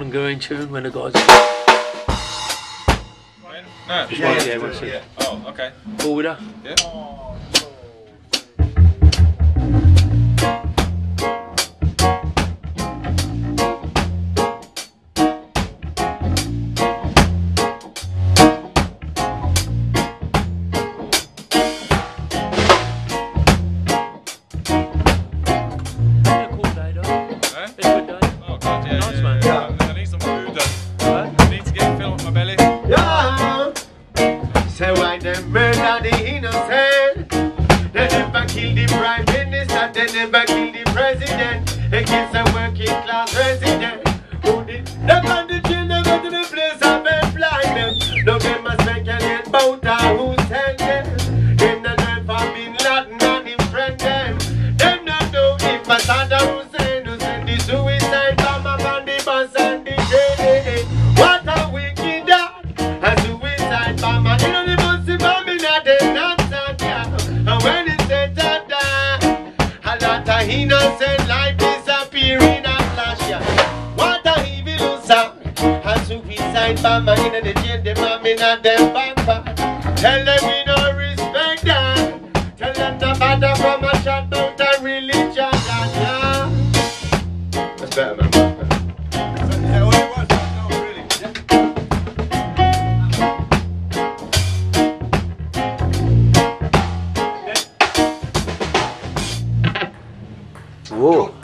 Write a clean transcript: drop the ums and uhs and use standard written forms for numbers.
Marvin Gaye tune when the guys. No. Yeah. Oh, okay. Cool with her? Yeah. Say why them murder the innocent? They never kill the prime minister, they never kill the president against a working class resident. Who did the bandit chain them go to the place of employment? No them must make a get bout who sent them. Them not know for Bin Laden and him friend them. Them not know if Saddam Hussein who send the suicide bomber on the bus and the train. What a wicked dog, a suicide bomber. And when it's said to die, a lot of innocent life disappearing a flash. What a evil sound, a suicide bomber in the jail, them mom in a them backpack. Tell them we don't respect that. Tell them the matter from a shot out a religion. That's better, man. Whoa.